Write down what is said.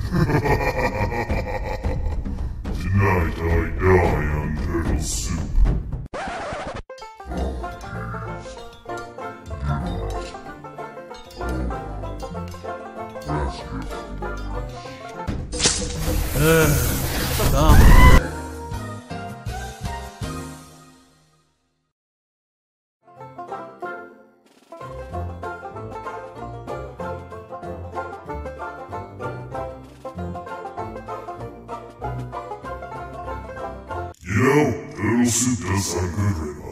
Tonight I die on turtle soup. Dumb. You know, turtle soup does sound good right